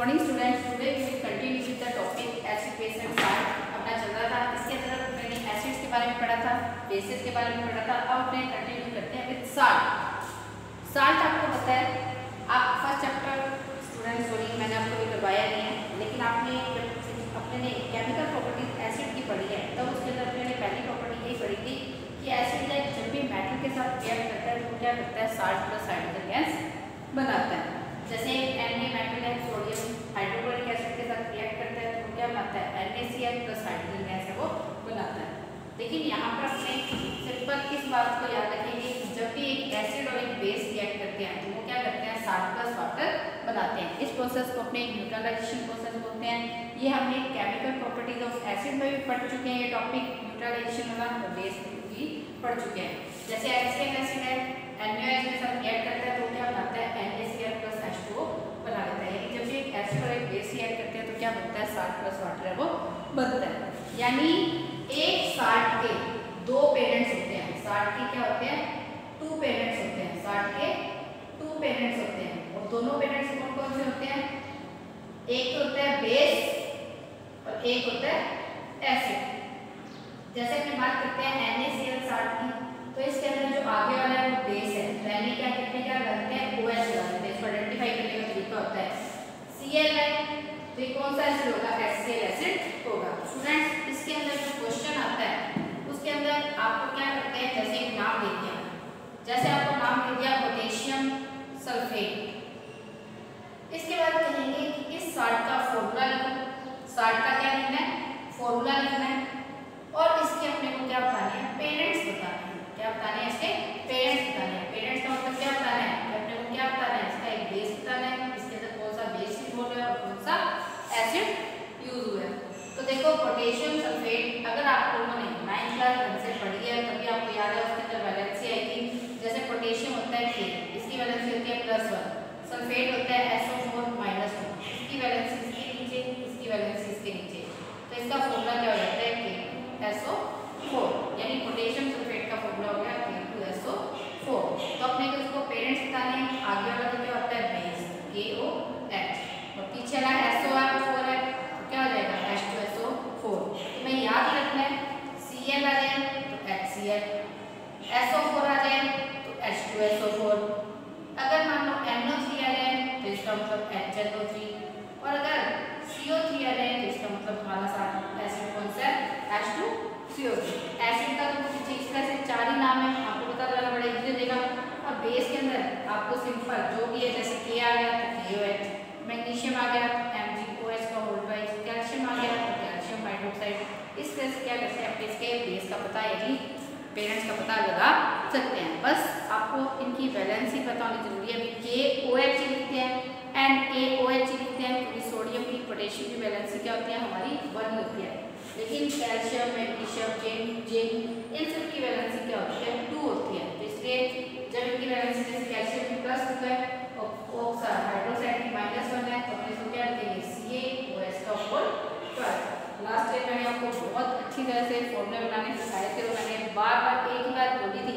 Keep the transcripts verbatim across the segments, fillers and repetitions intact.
Morning students, today we will continue with the topic acid base and salt. अपना चल रहा था, इसके अंदर मैंने एसिड्स के बारे में पढ़ा था, बेसिस के बारे में पढ़ा था। अब अपने कंटिन्यू करते हैं विद साल्ट। साल्ट आपको पता है, आप फर्स्ट चैप्टर स्टूडेंट्स सॉरी मैंने आपको भी करवाया नहीं है, लेकिन आपने अपने केमिकल प्रॉपर्टीज एसिड की पढ़ी है, तब उसके अंदर मैंने पहली प्रॉपर्टी यही पढ़ी थी कि एसिड लाइक जब भी मेटल के साथ रिएक्ट करता है तो क्या करता है, साल्ट प्लस हाइड्रोजन गैस बनाता है। जैसे Na मेटल है, सोडियम हाइड्रोक्लोरिक एसिड के साथ रिएक्ट करता है तो क्या बनाता है, NaCl प्लस हाइड्रोजन गैस है वो बनाता है। लेकिन यहाँ पर अपने सिंपल इस बात को याद रखेंगे कि जब भी एक एसिड और एक बेस रिएक्ट करते हैं तो वो क्या करते हैं, साल्ट प्लस वाटर बनाते हैं। इस प्रोसेस को अपने न्यूट्रलाइजेशन प्रोसेस बोलते हैं। ये हमने केमिकल प्रॉपर्टीज ऑफ एसिड में भी पढ़ चुके हैं, ये टॉपिक न्यूट्रलाइजेशन वाला और बेस में भी पढ़ चुके हैं। जैसे HCl एसिड है, NaOH के साथ रिएक्ट करता है तो क्या बनाता है, NaCl plus H two O बना देता है। यानी जब भी एक एसिड और एक बेस रिएक्ट करते हैं तो क्या बनता है, साल्ट प्लस वाटर है वो बनता है। यानी एक साल्ट के दो पेरेंट्स होते हैं, साल्ट के क्या होते हैं, टू पेरेंट्स होते हैं, साल्ट के टू पेरेंट्स होते हैं। और दोनों पेरेंट्स कौन कौन से होते हैं, एक तो होता है बेस और एक होता है एसिड। जैसे कि बात करते हैं NaCl साल्ट की, तो इसके अंदर जो आगे वाला है वो बेस है, यानी क्या कहते हैं, क्या करते हैं, OH लगाते हैं। इसको आइडेंटिफाई करने का तरीका होता है Cl है, तो ये कौन सा एसिड होगा, HCl एसिड होगा। स्टूडेंट्स इसके अंदर जो क्वेश्चन आता है उसके अंदर आपको क्या करते हैं, जैसे एक नाम दे दिया, जैसे आपको नाम दे दिया पोटेशियम सल्फेट, इसके बाद कहेंगे कि इस साल्ट का फॉर्मूला लिखो। साल्ट का क्या लिखना है, फॉर्मूला लिखना है, और इसके अपने को क्या बताने हैं, पेरेंट्स बताने हैं। क्या बताने हैं, इसके पेरेंट्स बताने हैं। पेरेंट्स का मतलब क्या बताना है, अपने को क्या बताना है, इसका एक बेस बताना है, इसके अंदर कौन सा बेस इन्वॉल्व है और कौन सा एसिड यूज हुआ है। तो देखो पोटेशियम सल्फेट, अगर आप लोगों ने नाइन्थ क्लास ढंग से पढ़ी है तभी आपको याद है, उसके अंदर वैलेंसी आई थी। जैसे पोटेशियम होता है K, इसकी वैलेंसी होती है प्लस वन, सल्फेट होता है S O four minus one, इसकी वैलेंसी इसके नीचे, इसकी वैलेंसी इसके नीचे, तो इसका फॉर्मूला क्या हो जाता है, K एस ओ फोर। यानी पोटेशियम सल्फेट का फॉर्मूला हो गया K two S O four. तो अपने को इसको पेरेंट्स बताने हैं, आगे वाला तो क्या होता है बेस K O H, और पीछे वाला S O फोर है तो क्या हो जाएगा H two S O four. तो मैं याद रखना है Cl आ जाए तो HCl, S O फोर आ जाए तो H two S O four, अगर मान लो N O थ्री आ जाए तो इसका मतलब H N O थ्री, और अगर C O थ्री आ जाए तो इसका मतलब हमारा साथ एसिड कौन सा है, H two C O three. Acid का तो कुछ इस तरह से चार ही नाम है, आपको पता लगाना बड़ा इजी देगा। अब बेस के अंदर आपको सिंपल जो भी है, जैसे K आ गया तो K O H, मैग्नीशियम आ गया तो M g O H का होल ट्वाइस, कैल्शियम आ गया तो कैल्शियम हाइड्रोक्साइड। इस तरह से क्या करते हैं, अपने इसके बेस का पता यानी पेरेंट्स का पता लगा सकते हैं। बस आपको इनकी वैलेंसी पता होनी जरूरी है। अभी K O H लिखते हैं, NaOH लिखते हैं, क्योंकि सोडियम की पोटेशियम की वैलेंसी क्या होती है, हमारी वन होती है। लेकिन कैल्शियम, मैग्नीशियम, जिंक जिंक इन सब की वैलेंसी क्या होती है, टू होती है। तो इसलिए जब इनकी वैलेंसी जैसे कैल्शियम की प्लस टू है और हाइड्रोक्साइड की माइनस वन है, तो अपने इसको क्या लिखेंगे, CaOH का होल ट्वेल्व। लास्ट टाइम मैंने आपको बहुत अच्छी तरह से फॉर्मूले बनाने सिखाए थे, और मैंने बार बार एक ही बात बोली थी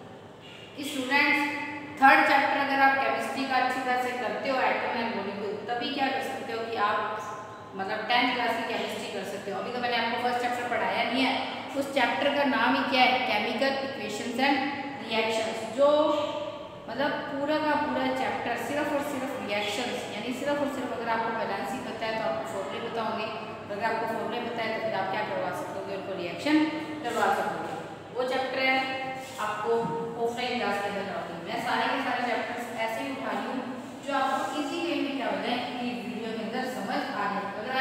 कि स्टूडेंट्स थर्ड चैप्टर अगर आप केमिस्ट्री का अच्छी तरह से करते हो एटम एंड मॉलिक्यूल, तभी क्या कर सकते हो कि आप मतलब टेंथ क्लास की केमिस्ट्री कर सकते हो। अभी तो मैंने आपको फर्स्ट चैप्टर पढ़ाया नहीं है, उस चैप्टर का नाम ही क्या है, केमिकल इक्वेशंस एंड रिएक्शंस, जो मतलब पूरा का पूरा चैप्टर सिर्फ और सिर्फ रिएक्शंस, यानी सिर्फ और सिर्फ अगर आपको वैलेंसी पता है तो आपको फॉर्मूले पता होंगे, अगर आपको फॉर्मूले पता है तो फिर आप क्या करवा सकते उनको रिएक्शन करवा सकते। वो चैप्टर है आपको ऑफलाइन क्लास के अंदर कराऊंगी। मैं सारे के सारे चैप्टर्स ऐसे ही उठा रही हूँ जो आपको इजी वे में क्या हो जाए कि वीडियो के अंदर समझ आ जाए। अगर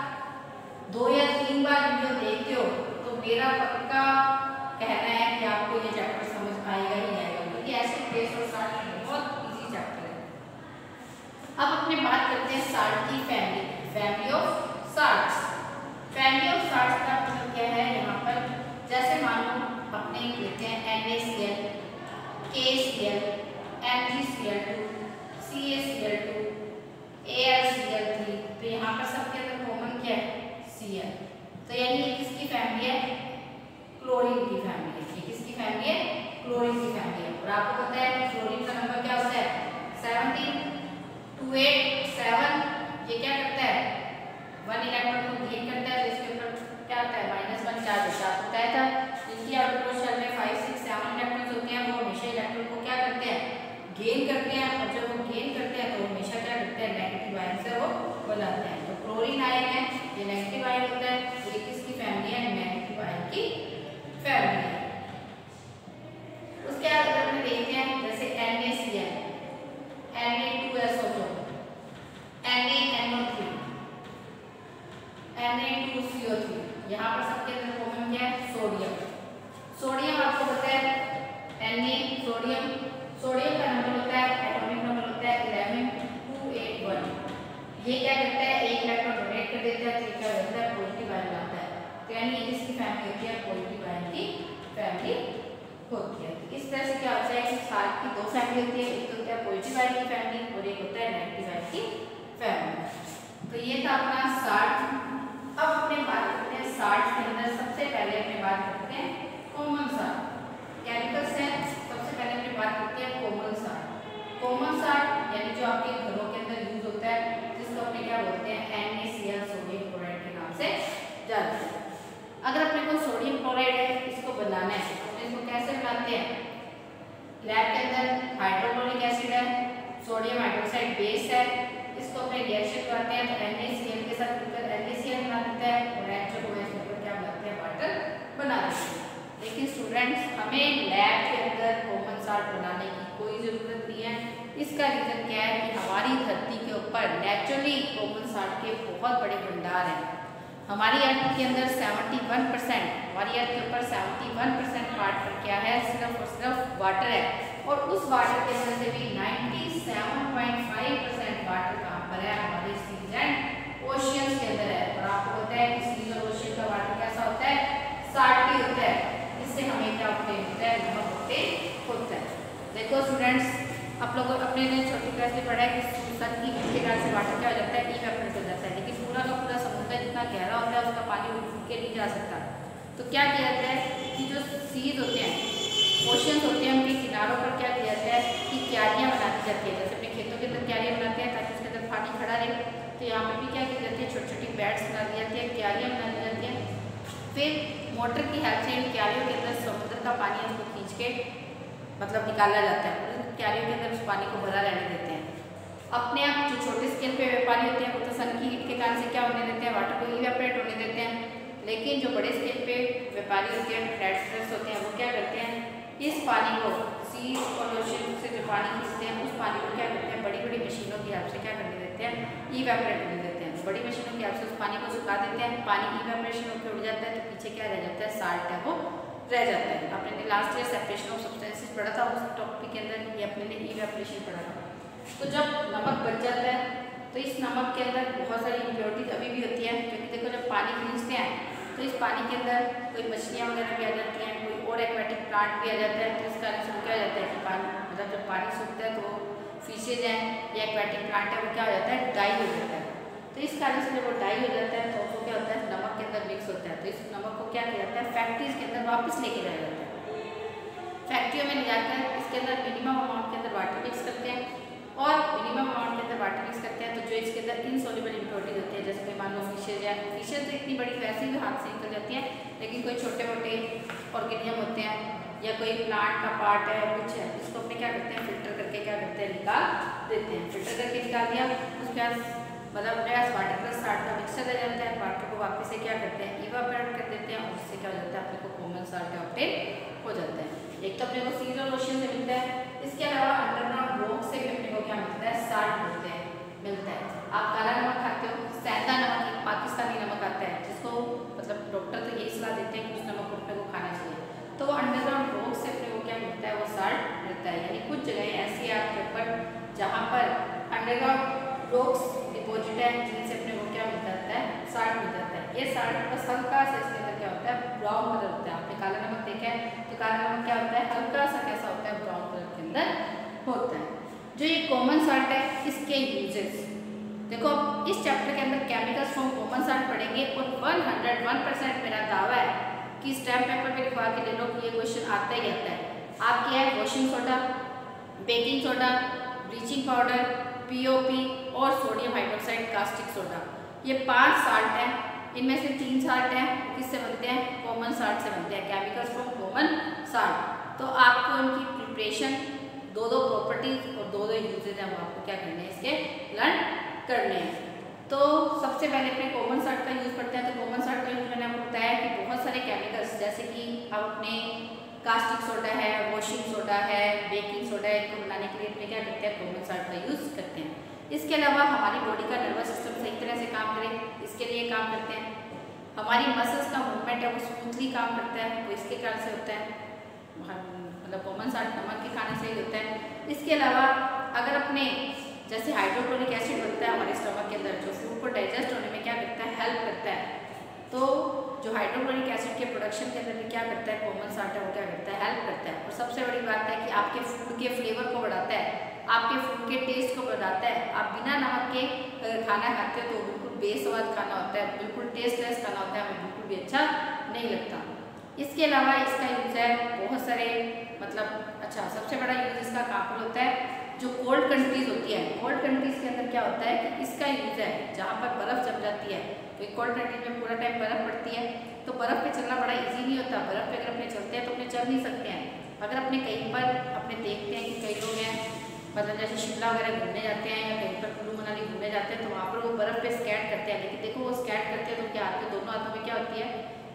आप दो या तीन बार वीडियो देखते हो तो मेरा पक्का कहना है कि आपको ये चैप्टर समझ आएगा ही आएगा, क्योंकि ऐसे बेस और साल्ट बहुत इजी चैप्टर है। अब अपने बात करते हैं साल्ट की family, family of salts. Family of salts का मतलब क्या है, यहाँ पर जैसे मान लो अपने लेते हैं NaCl, KCl, MgCl two, CaCl two, AlCl three, तो यहाँ पर सबके अंदर कॉमन क्या है, Cl। तो यानी ये किसकी फैमिली है, क्लोरीन की फैमिली है। ये किसकी फैमिली है, क्लोरीन की फैमिली है। और आपको पता है कि क्लोरीन का नंबर क्या होता है, सेवनटीन, टू एट सेवन। ये क्या फैमिली होती है। इस तरह से क्या होता है कि साल्ट की दो फैमिली होती है, एक होता है पॉजिटिव आयन की फैमिली और एक होता है नेगेटिव आयन की फैमिली। तो ये था अपना साल्ट। अब अपने बात करते हैं साल्ट के अंदर सबसे पहले अपने बात करते हैं कॉमन साल्ट। केमिकल्स हैं, सबसे पहले अपने बात करते हैं कॉमन साल्ट। कॉमन साल्ट यानी जो आपके घरों के अंदर यूज होता है, जिसको अपने क्या बोलते हैं N A C L sodium chloride के नाम से जानते हैं। अगर अपने को सोडियम क्लोराइड है इसको बनाना है तो इसको कैसे बनाते हैं? लैब के अंदर हाइड्रोक्लोरिक एसिड है, सोडियम हाइड्रोक्साइड बेस है, इसको अपने रिएक्शन करते हैं तो NaCl के साथ मिलकर NaCl बना देता है और एक्चुअल में इसको क्या बनाते हैं वाटर बना देते हैं। लेकिन स्टूडेंट्स हमें लैब के अंदर कॉमन साल्ट बनाने की कोई ज़रूरत नहीं है। इसका रीज़न क्या है कि हमारी धरती के ऊपर नेचुरली कॉमन साल्ट के बहुत बड़े भंडार हैं। हमारी अर्थ के अंदर इकहत्तर परसेंट हमारी अर्थ के ऊपर इकहत्तर परसेंट पार्ट पर क्या है सिर्फ और सिर्फ वाटर है और उस वाटर के अंदर से भी सत्तानवे पॉइंट पाँच परसेंट वाटर कहाँ पर है? हमारे सीज एंड ओशियंस के अंदर है। और आपको पता है कि सीज और ओशियन का वाटर कैसा होता है? साल्टी होता है, जिससे हमें क्या होते होता है नमक होते होता है। देखो स्टूडेंट्स, आप लोग अपने लिए छोटी क्लास में पढ़ा है कि सन की हीट के कारण से वाटर क्या हो जाता है इवेपोरेट हो जाता है, लेकिन पूरा का पूरा समुद्र जितना गहरा होता है उसका पानी उठ के नहीं जा सकता। तो क्या किया जाता है कि जो सीज होते हैं ओशियंस होते हैं उनके किनारों पर क्या किया जाता है कि क्यारियाँ बनाई जाती है। जैसे अपने खेतों के अंदर क्यारियाँ बनाते हैं ताकि उसके अंदर पानी खड़ा रहे, तो यहाँ पर भी क्या की जाती है छोटी छोटी बेड्स बना दी जाती है, क्यारियाँ बना दी जाती हैं। फिर मोटर की हेल्प से इन क्यारियों के अंदर समुद्र का पानी उसको खींच के मतलब निकाला जाता है और क्यारियों के अंदर उस पानी को भरा रहने देते हैं। अपने आप जो छोटे स्केल पे व्यापारी होते हैं वो तो सन की हीट के कारण से क्या होने देते हैं वाटर को इवेपोरेट होने देते हैं, लेकिन जो बड़े स्केल पे व्यापारी होते हैं ट्रेडर्स होते हैं वो क्या करते हैं इस पानी को सी और ओशन से जो पानी खींचते हैं उस पानी को क्या करते हैं बड़ी बड़ी मशीनों की हेल्प से क्या करने देते हैं इवेपोरेट होने देते हैं। बड़ी मशीनों की हेल्प से उस पानी को सुखा देते हैं, पानी इवेपोरेशन होकर उड़ जाता है तो पीछे क्या रह जाता है साल्ट है वो रह जाता है। आपने last year separation of substances पढ़ा था, उस टॉपिक के अंदर ये अपने ने इवेपोरेशन पढ़ा था। तो जब नमक बच जाता है तो इस नमक के अंदर बहुत सारी इम्प्योरिटीज अभी भी होती है, क्योंकि देखो जब पानी खींचते हैं तो इस पानी के अंदर कोई मछलियाँ वगैरह भी आ जाती हैं, कोई और एक्वेटिक प्लांट भी आ जाता है। तो इस कारण से क्या हो जाता है कि पानी मतलब जब पानी सूखता है तो फिशेज हैं या एक्वेटिक प्लांट है वो क्या हो जाता है डाई हो जाता है। तो इस कारण से जब वो डाई हो जाता है तो उसको क्या होता है नमक के अंदर मिक्स होता है। तो इस नमक को क्या किया जाता है फैक्ट्रीज के अंदर वापस लेके जाया जाता है। फैक्ट्रियों में ले जाकर इसके अंदर मिनिमम अमाउंट के अंदर वाटर मिक्स करते हैं और मिनिमम अमाउंट के अंदर वाटर मिक्स करते हैं तो जो इसके अंदर इनसॉल्युबल इम्प्योरिटीज होती है, जैसे कि मान लो फिशेज या फिशेज तो इतनी बड़ी वैसे भी हाथ से निकल जाती है, लेकिन कोई छोटे मोटे ऑर्गेनियम होते हैं या कोई प्लांट का पार्ट है कुछ है जिसको अपने क्या करते हैं फिल्टर करके क्या करते हैं निकाल देते हैं। फिल्टर करके निकाल दिया उसके बाद मतलब अपने पास वाटर प्लस साल्ट का मिक्सचर रह जाता है, वाटर को वापस से क्या करते हैं इवेपोरेट कर देते हैं और उससे क्या हो जाता है अपने को कॉमन साल्ट ऑब्टेन हो जाता है। एक तो अपने को सीज और ओशन से मिलता है, इसके अलावा अंडरग्राउंड रॉक से भी अपने को क्या मिलता है साल्ट मिलता है मिलता है आप काला नमक खाते हो, सैंधा नमक एक पाकिस्तानी नमक आता है जिसको मतलब डॉक्टर तो यही सलाह देते हैं कि उस नमक को अपने को खाना चाहिए। तो वो अंडरग्राउंड रॉक से अपने को क्या मिलता है वो साल्ट मिलता है। यानी कुछ जगह ऐसी है आपके ऊपर जहाँ पर अंडरग्राउंड रॉक्स डिपॉजिट है जिनसे अपने को क्या मिल जाता है साल्ट मिल जाता है। ये साल्ट बस हल्का सा इसके अंदर क्या होता है ब्राउन कलर होता है। आपने काला नमक देखा है तो काला नमक क्या होता है हल्का सा कैसा होता है ब्राउन कलर के अंदर होता है। जो ये कॉमन साल्ट है इसके यूजेस देखो इस चैप्टर के अंदर केमिकल्स फ्रॉम कॉमन साल्ट पढ़ेंगे और एक सौ एक परसेंट मेरा दावा है कि स्टैम्प पेपर पे लिखवा के ले लो कि ये क्वेश्चन आता ही आता है। आपकी है washing soda, baking soda, bleaching powder, POP और सोडियम हाइड्रोक्साइड कास्टिक सोडा, ये पांच साल्ट हैं। इनमें से तीन साल्ट हैं किससे बनते हैं कॉमन साल्ट से बनते हैं, केमिकल्स फ्रॉम कॉमन साल्ट। तो आपको इनकी प्रिपरेशन दो दो प्रॉपर्टीज और दो दो यूजेज हैं वो आपको क्या करने हैं इसके लर्न करने हैं। तो सबसे पहले अपने कॉमन साल्ट का यूज़ करते हैं। तो कॉमन साल्ट का यूज़ मैंने आपको बताया कि बहुत सारे केमिकल्स जैसे कि आप अपने कास्टिक सोडा है, वॉशिंग सोडा है, बेकिंग सोडा है, इनको बनाने के लिए अपने क्या करते हैं कॉमन साल्ट का यूज़ करते हैं। इसके अलावा हमारी बॉडी का नर्वस सिस्टम सही तरह से काम करे इसके लिए काम करते हैं। हमारी मसल्स का मूवमेंट है वो स्मूथली काम करता है वो इसके कारण से होता है, मतलब कॉमन साल्ट नमक के खाने से ही होता है। इसके अलावा अगर अपने जैसे हाइड्रोक्लोरिक एसिड बनता है हमारे स्टमक के अंदर जो फूड को डाइजेस्ट होने में क्या करता है हेल्प करता है, तो जो हाइड्रोक्लोरिक एसिड के प्रोडक्शन के अंदर क्या करता है, कॉमन साल्ट है वो क्या करता है, हेल्प करता है। और सबसे बड़ी बात है कि आपके फूड के फ्लेवर को बढ़ाता है, आपके फूड के टेस्ट को बढ़ाता है। आप बिना नमक के अगर खाना खाते हो तो बिल्कुल बेस्वाद खाना होता है, बिल्कुल टेस्टलेस खाना होता है, हमें बिल्कुल भी अच्छा नहीं लगता। इसके अलावा इसका यूज़ है बहुत सारे, मतलब अच्छा सबसे बड़ा यूज़ इसका कहाँ पर होता है, जो कोल्ड कंट्रीज होती है, कोल्ड कंट्रीज के अंदर क्या होता है कि इसका यूज़ है जहाँ पर बर्फ़ जम जाती है। तो कोल्ड कंट्रीज में पूरा टाइम बर्फ़ पड़ती है, तो बर्फ़ पे चलना बड़ा इजी नहीं होता। बर्फ़ पे अगर अपने चलते हैं तो अपने चल नहीं सकते हैं। अगर अपने कहीं पर अपने देखते हैं कि कई लोग हैं, मतलब जैसे शिमला वगैरह घूमने जाते हैं या कहीं पर कुल्लू मनाली घूमने जाते हैं, तो वहाँ पर वो बर्फ़ पे स्केट करते हैं। लेकिन देखो वो स्केट करते हैं तो क्या हाथ के दोनों हाथों में क्या होती है,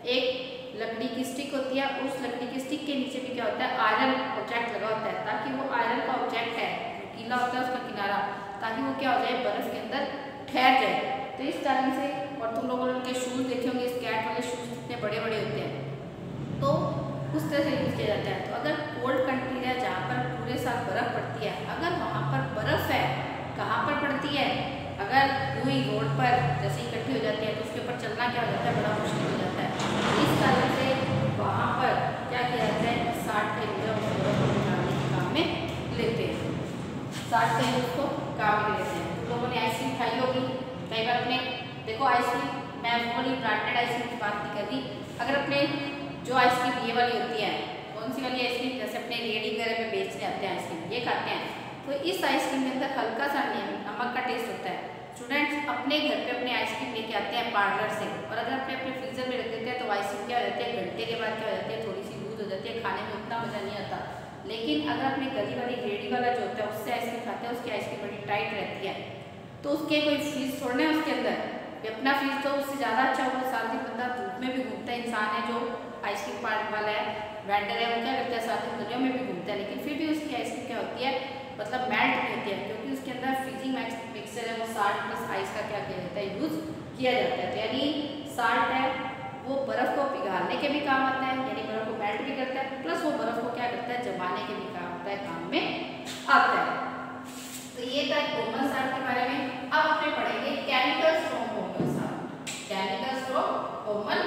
एक लकड़ी की स्टिक होती है। उस लकड़ी की स्टिक के नीचे भी क्या होता है, आयरन ऑब्जेक्ट लगा होता है, ताकि वो आयरन का ऑब्जेक्ट है, गीला होता है उसका किनारा, ताकि वो क्या हो जाए, बर्फ़ के अंदर ठहर जाए। तो इस कारण से, और तुम लोगों ने उनके शूज़ देखे होंगे, स्केट वाले शूज़ कितने बड़े बड़े होते हैं, तो उस तरह से यूज़ किया जाता है। तो अगर कोल्ड कंट्री है जहाँ पर पूरे साल बर्फ़ पड़ती है, अगर वहाँ पर बर्फ़ है, कहाँ पर पड़ती है, अगर यूँ ही रोड पर जैसे इकट्ठी हो जाती है तो उसके ऊपर चलना क्या हो जाता है, बड़ा मुश्किल हो जाता है। इस कारण से वहाँ पर क्या किया जाता है, साठ का यूज़ है उस बर्फ़ को निकालने के काम में लेते हैं, साठ का यूज़ को काम में लेते हैं। तुम लोगों ने आइसक्रीम खाई होगी कई बार। अपने देखो आइसक्रीम, मैं वाली ब्रांडेड आइसक्रीम की बात नहीं कर रही, अगर अपने जो आइसक्रीम ये वाली होती है, कौन सी वाली आइसक्रीम, जैसे अपने रेडी वगैरह में बेचने आते हैं आइसक्रीम, ये खाते हैं, तो इस आइसक्रीम के अंदर हल्का सा नमक का टेस्ट होता है। स्टूडेंट्स अपने घर पे अपने आइसक्रीम लेके आते हैं पार्लर से, और अगर अपने अपने फ्रीजर में रख देते हैं तो आइसक्रीम क्या हो जाती है, घंटे के बाद क्या हो जाती है, थोड़ी सी लूज हो जाती है, खाने में उतना मज़ा नहीं आता। लेकिन अगर अपने गली वाली रेडी वाला जो होता है उससे आइसक्रीम खाते हैं, उसकी आइसक्रीम बड़ी टाइट रहती है, तो उसके कोई फ्रीज छोड़ने हैं उसके अंदर, अपना फ्रीज तो उससे ज़्यादा अच्छा होगा। साथ ही बंदा धूप में भी घूमता है, इंसान है जो आइसक्रीम पार्ट वाला है, वेंडर है, वो क्या करता है, साथ ही दुनिया में भी घूमता है, लेकिन फिर भी उसकी आइसक्रीम क्या होती है, मतलब मेल्ट नहीं होती है, क्योंकि उसके अंदर फ्रीजिंग मिक्सर है, वो साल्ट प्लस आइस का क्या किया जाता है, यूज़ किया जाता है। तो यानी साल्ट है वो बर्फ़ को पिघालने के भी काम आता है, यानी बर्फ़ को मेल्ट भी करता है, प्लस वो बर्फ़ को क्या करता है, जमाने के भी काम आता है, काम में आता है। तो ये था कॉमन साल्ट के बारे में। अब अपने पढ़ेंगे chemicals from common salt, chemicals from common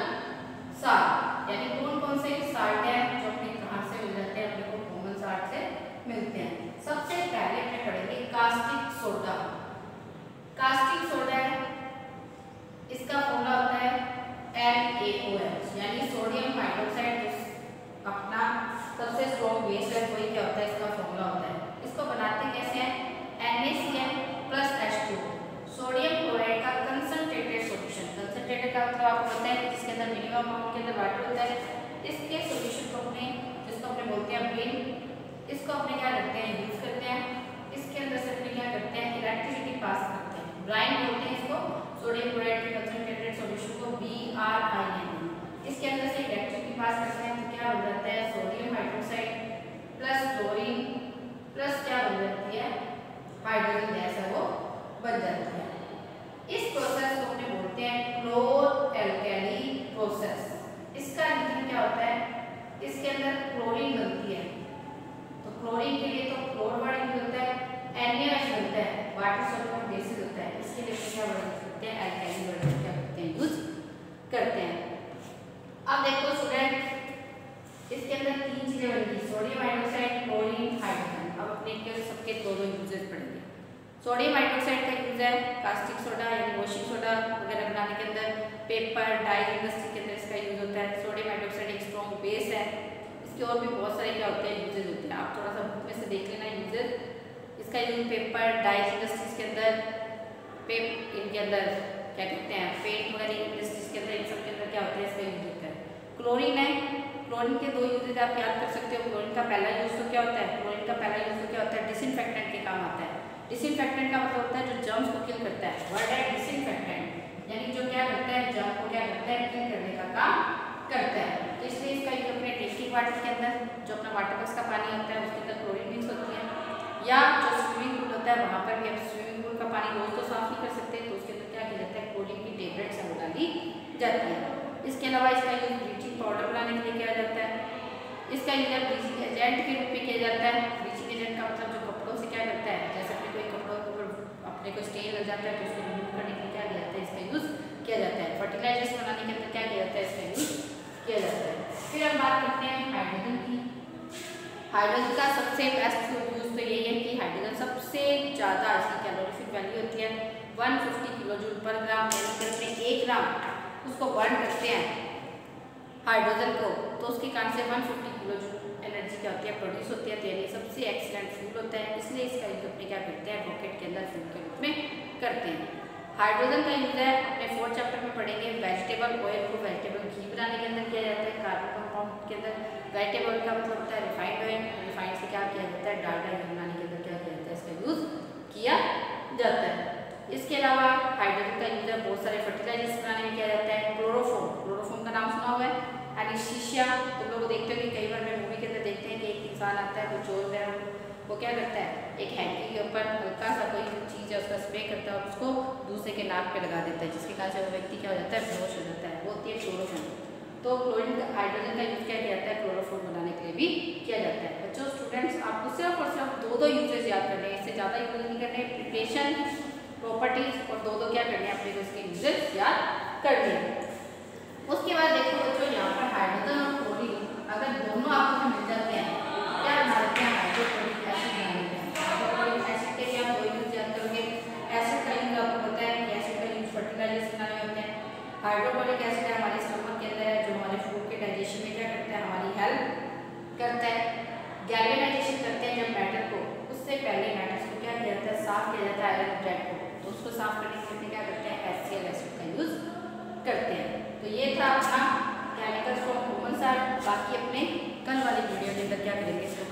salt, यानी कौन कौन से साल्ट है जो अपने कहाँ से मिल जाते हैं, अपने को कॉमन साल्ट से मिलते हैं। सबसे पहले अपने पढ़ेंगे कास्टिक सोडा। कास्टिक सोडा है, इसका फॉर्मूला होता है एन ए ओ एच, यानी सोडियम हाइड्रोक्साइड। अपना सबसे स्ट्रॉन्ग बेस है, वही क्या होता है, इसका फॉर्मूला होता है। इसको बनाते कैसे हैं, N A C L plus H two, sodium chloride का कंसंट्रेटेड सॉल्यूशन। कंसंट्रेटेड का मतलब आपको पता है जिसके अंदर मिनिमम अमाउंट के अंदर वाटर होता है। इसके सॉल्यूशन को अपने, जिसको अपने बोलते हैं ब्रेन, इसको अपने क्या करते हैं, यूज करते हैं। इसके अंदर से अपने क्या करते हैं, इलेक्ट्रिसिटी पास करते हैं, ब्राइन बोलते हैं इसको, सोडियम क्लोराइड के कंसंट्रेटेड सॉल्यूशन को बी आर आई एन। इसके अंदर से इलेक्ट्रिसिटी पास करते हैं तो क्या हो जाता है, sodium hydroxide plus chlorine plus क्या बन जाती है, हाइड्रोजन गैस है वो बन जाती है। इस प्रोसेस को अपने बोलते हैं क्लोर एल्केली प्रोसेस। इसका रीजन क्या होता है, इसके अंदर क्लोरीन बनती है, तो क्लोरीन के लिए तो क्लोर वर्ड यूज होता है, NaOH बनता है, वाटर सॉल्युबल बेसिस होता है, इसके लिए क्या वर्ड यूज करते हैं, एल्केली वर्ड क्या करते हैं, यूज करते हैं। अब देखो स्टूडेंट, इसके अंदर तीन चीजें बनेगी, सोडियम हाइड्रोक्साइड, क्लोरीन, हाइड्रोजन। अब अपने के सबके दो दो यूजेस पढ़ेंगे। सोडियम हाइड्रोक्साइड का यूज है कास्टिक सोडा यानी वॉशिंग सोडा वगैरह बनाने के अंदर, पेपर डाई इंडस्ट्री के अंदर इसका यूज होता है। सोडियम हाइड्रोक्साइड एक स्ट्रॉन्ग बेस है, इसके और भी बहुत सारे क्या होते हैं, यूजेस होते हैं, आप थोड़ा सा बुक में से देख लेना यूजेस। इसका यूज पेपर डाई इंडस्ट्रीज के अंदर, पेप इनके अंदर क्या कहते हैं, पेंट वगैरह इंडस्ट्रीज के अंदर, इन सब के अंदर क्या होता है, इसका यूज होता है। क्लोरीन है, क्लोरीन के दो यूजेज आप याद कर सकते हो। क्लोरीन का पहला यूज तो क्या होता है, क्लोरीन का पहला यूज तो क्या होता है, डिसइंफेक्टेंट के काम आता है। डिसइंफेक्टेंट का मतलब होता है जो जर्म्स को किल करता है, वर्ड है डिसइंफेक्टेंट, यानी जो क्या करता है, जर्म को क्या करता है, किल करने का काम करता है। तो इसलिए इसका यूज अपने ड्रिंकिंग वाटर के अंदर, जो अपना वाटर बॉक्स का पानी होता है उसके अंदर क्लोरीन मिक्स होती है, या जो स्विमिंग पूल होता है वहाँ पर भी हम स्विमिंग पूल का पानी रोज तो साफ नहीं कर सकते, तो उसके अंदर क्या किया जाता है, क्लोरीन की टेबलेट्स है वो डाली जाती है। इसके अलावा इसका यूज ब्लीचिंग पाउडर बनाने के लिए किया जाता है। इसका यूज ब्लीचिंग एजेंट के रूप में किया जाता है। ब्लीचिंग एजेंट का मतलब जो कपड़ों से क्या करता है, जैसे अपने कोई कपड़ों के ऊपर अपने को स्टेन लग जाता है तो उसको रिमूव करने के लिए क्या किया जाता है, इसका यूज किया जाता है। फर्टिलाइजर्स बनाने के अंदर क्या हाइड्रोजन का सबसे बेस्ट यूज तो यही है कि हाइड्रोजन सबसे ज़्यादा इसकी कैलोरीफिक वैल्यू होती है एक सौ पचास किलो जूल पर ग्राम, यानी कि अपने एक ग्राम उसको बर्न करते हैं हाइड्रोजन को तो उसके कारण से एक सौ पचास किलो जूल एनर्जी क्या होती है प्रोड्यूस होती है। तो यानी सबसे एक्सीलेंट फ्यूल होता है, इसलिए इसका यूज अपने क्या करते हैं रॉकेट के अंदर फ्यूल के रूप में करते हैं। हाइड्रोजन का यूज है अपने फोर्थ चैप्टर में पढ़ेंगे, वेजिटेबल ऑयल को वेजिटेबल घी बनाने के अंदर किया जाता है। कार्बन कंपाउंड के अंदर वेजिटेबल का मतलब होता है रिफाइंड ऑयल, रिफाइंड से क्या किया जाता है डालडा घी बनाने के अंदर क्या किया जाता है इसका यूज किया जाता है। इसके अलावा हाइड्रोजन का यूज है बहुत सारे फर्टिलाइजर्स बनाने में किया जाता है। क्लोरोफॉर्म, क्लोरोफॉर्म का नाम सुना हुआ है, एनेस्थीसिया तुम लोग देखते हो कि कई बार मैं मूवी के अंदर देखते हैं कि एक इंसान आता है कोई चोर वगैरह, वो क्या करता है एक हैंकी के ऊपर हल्का सा कोई चीज़ है उसका स्प्रे करता है और उसको दूसरे के नाक पे लगा देता है, जिसके कारण से वो व्यक्ति क्या हो जाता है बेहोश हो जाता है, वो होती है क्लोरोफॉर्म। तो क्लोरीन हाइड्रोजन का यूज क्या किया जाता है क्लोरोफॉर्म बनाने के लिए भी किया जाता है। बच्चों स्टूडेंट्स आपको सिर्फ और सिर्फ दो दो यूजेस याद करने हैं, इससे ज़्यादा यूज नहीं करने। प्रिपरेशन, प्रॉपर्टीज और दो दो क्या करने हैं अपने को इसके यूजेस याद करने हैं। उसके बाद देखो बच्चों यहाँ पर हाइड्रोजन और क्लोरीन अगर दोनों आपको मिल जाते हैं क्या बनाते हैं हाइड्रोक्लोरिक एसिड बनाते हैं। हाइड्रोक्लोरिक एसिड के लिए आप दो यूज याद करोगे। एसिड का यूज आपको पता है कि एसिड का यूज फर्टिलाइजर्स बनाने में होते हैं। हाइड्रोक्लोरिक एसिड हमारे स्टमक के अंदर है जो हमारे फूड के डाइजेशन में क्या करता है हमारी हेल्प करता है। गैल्वेनाइजेशन करते हैं जब मेटल को, उससे पहले मेटल्स को क्या किया जाता है साफ किया जाता है आयरन ऑक्साइड को, तो उसको साफ करने के लिए क्या करते हैं एचसीएल एसिड का यूज करते हैं। तो ये था अपना केमिकल्स फ्रॉम ह्यूमन साइड। बाकी अपने कल वाली वीडियो के अंदर क्या करेंगे इसको